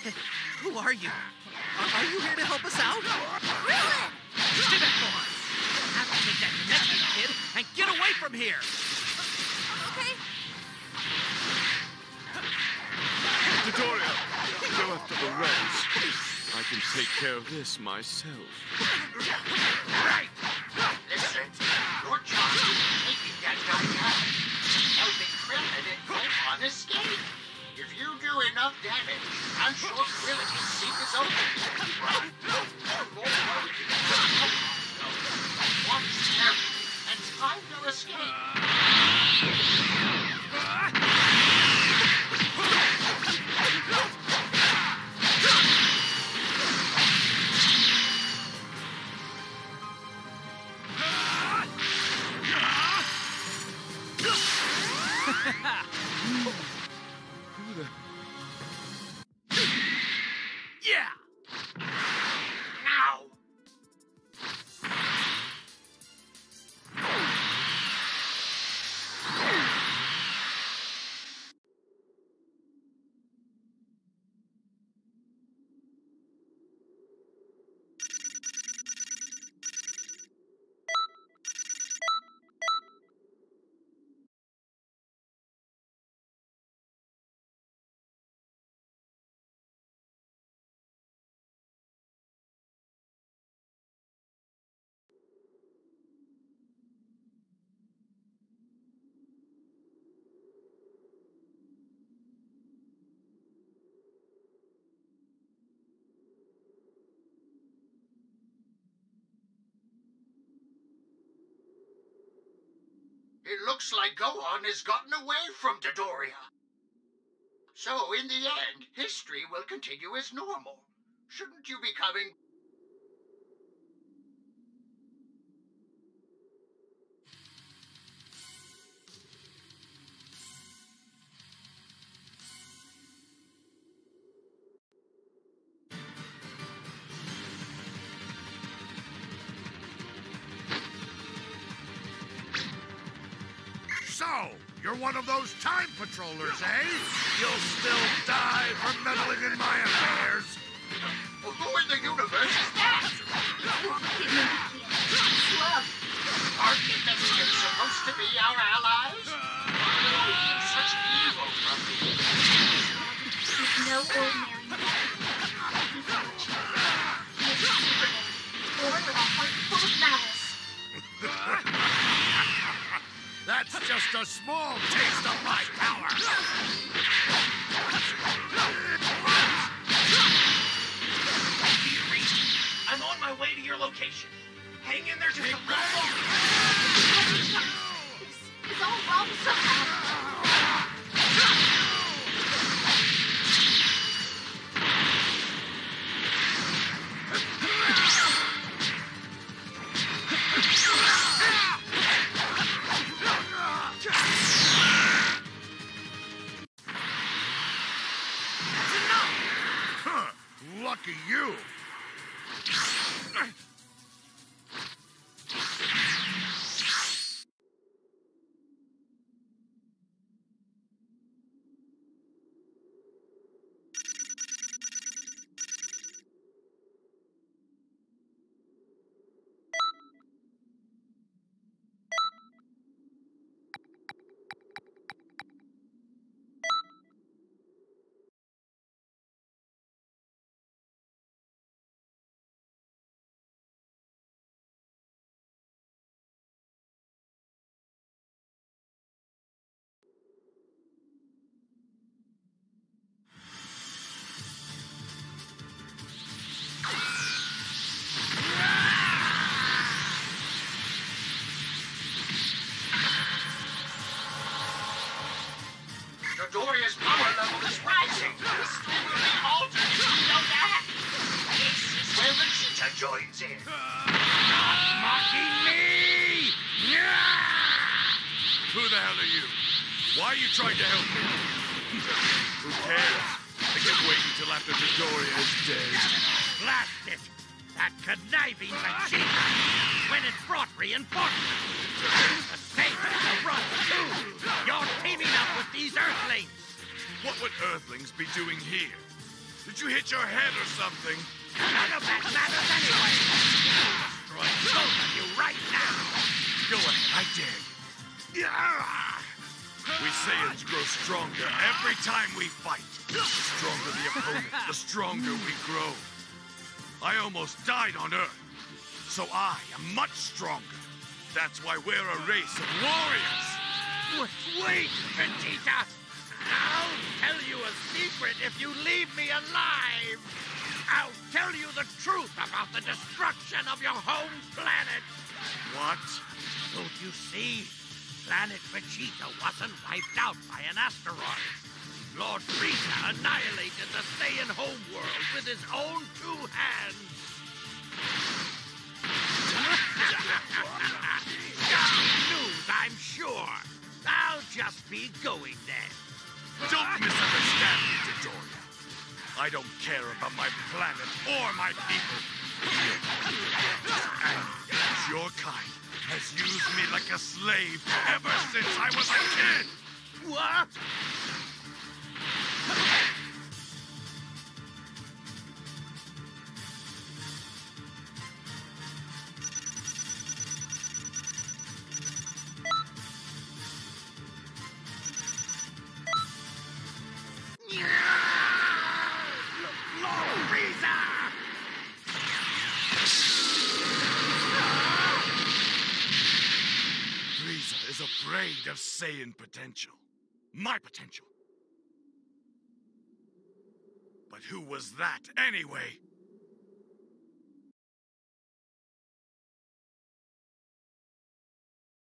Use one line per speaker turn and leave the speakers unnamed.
Who are you? Are you here to help us out?
Krillin!
Stay back, Gohan! You'll have to take that Namekian kid and get away from here!
Okay.
Dodoria, go after the rays. I can take care of this myself.
Right!
Listen, your job is taking that guy down, helping Krillin and Gohan escape. If you do enough damage, I'm sure Krillin can seek his own. Watch carefully and time your escape.
Yeah!
Now! It looks like Gohan has gotten away from Dodoria. So, in the end, history will continue as normal. Shouldn't you be coming?
So, you're one of those time patrollers, eh? You'll still die for meddling in my affairs.
Well, who in the universe is that?
Slug.
Aren't investigators supposed to be our allies? Why do they keep such evil from me?
He's no ordinary man. He's fortunate. He is Superman, born with a heart full of malice.
That's just a small taste of my power.
I'm on my way to your location. Hang in there just a little longer.
It's all wrong somehow.
Huh, lucky you.
Dodoria's power level is rising. History will be altered if we don't act. This is where Vegeta joins in.
Mocking me! Who the hell are you? Why are you trying to help me? Who cares? I can wait until after Dodoria is dead.
Blast it! That conniving Vegeta! When it brought reinforcements! The Saiyans are run too! You're teaming up with these Earthlings!
What would Earthlings be doing here? Did you hit your head or something?
None of that matters anyway. Destroy both of you right now.
Go ahead, I dare you. We Saiyans grow stronger every time we fight. The stronger the opponent, the stronger we grow. I almost died on Earth, so I am much stronger. That's why we're a race of warriors.
Wait, Vegeta! I'll tell you a secret if you leave me alive! I'll tell you the truth about the destruction of your home planet!
What?
Don't you see? Planet Vegeta wasn't wiped out by an asteroid. Lord Frieza annihilated the Saiyan homeworld with his own 2 hands. Good news, I'm sure. I'll just be going then.
Don't misunderstand me, Dodoria. I don't care about my planet or my people. And your kind has used me like a slave ever since I was a kid.
What? Lord Frieza!
Frieza is afraid of Saiyan potential. My potential. But who was that anyway?